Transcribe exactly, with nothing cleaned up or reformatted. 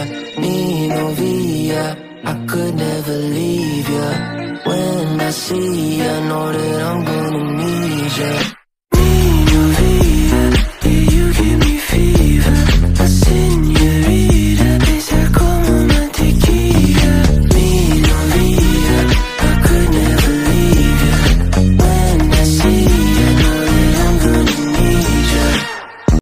me Novia, I could never leave ya. When I see ya, know that I'm gonna need ya.